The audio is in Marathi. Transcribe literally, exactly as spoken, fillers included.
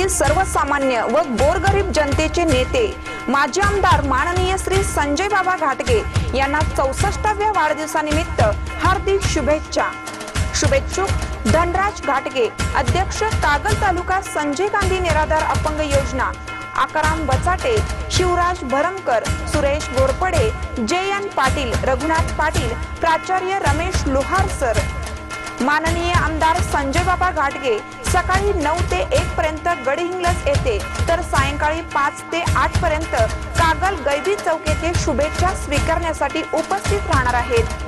भागातील सर्वसामान्य व गोरगरीब जनतेचे नेते माजी आमदार माननीय श्री संजय बाबा घाटगे यांना चौसष्टाव्या वाढदिवसानिमित्त हार्दिक शुभेच्छा। शुभेच्छुक धनराज घाटगे, अध्यक्ष कागल तालुका संजय गांधी निराधार अपंग योजना, आकाराम बचाटे, शिवराज भरमकर, सुरेश गोरपडे, जे एन पाटील, रघुनाथ पाटील, प्राचार्य रमेश लोहार सर। माननीय आमदार संजय बाबा घाटगे सकाळी नऊ ते एक पर्यंत गडहिंग्लज येथे तर सायंकाळी पाच ते आठ पर्यंत कागल गैबी चौक येथे शुभेच्छा स्वीकारण्यासाठी उपस्थित राहणार आहेत।